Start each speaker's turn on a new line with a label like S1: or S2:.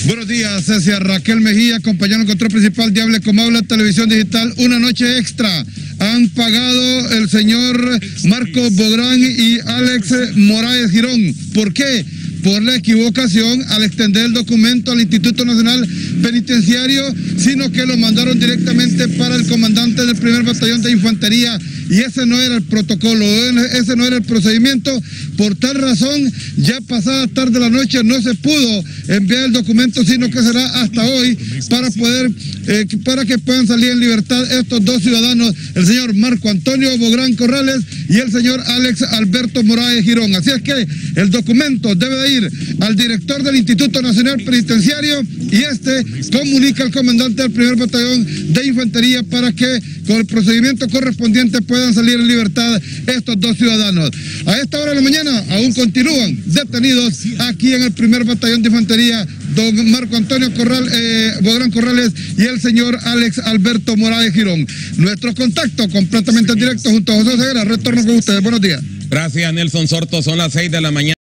S1: Buenos días, Cecia. Raquel Mejía, compañero en control principal de Hable Como Habla Televisión Digital. Una noche extra. Han pagado el señor Marcos Bográn y Alex Moraes Girón. ¿Por qué? Por la equivocación al extender el documento al Instituto Nacional Penitenciario, sino que lo mandaron directamente para el comandante del primer batallón de infantería, y ese no era el protocolo, ese no era el procedimiento. Por tal razón, ya pasada tarde la noche no se pudo enviar el documento, sino que será hasta hoy para que puedan salir en libertad estos dos ciudadanos, el señor Marco Antonio Bográn Corrales y el señor Alex Alberto Moraes Girón. Así es que el documento debe de ir al director del Instituto Nacional Penitenciario, y este comunica al comandante del primer batallón de infantería para que con el procedimiento correspondiente puedan salir en libertad estos dos ciudadanos. A esta hora de la mañana aún continúan detenidos aquí en el primer batallón de infantería don Marco Antonio Bográn Corrales y el señor Alex Alberto Moraes Girón. Nuestro contacto completamente en directo junto a José Ceguera. Retorno con ustedes. Buenos días.
S2: Gracias, Nelson Sorto. Son las 6 de la mañana.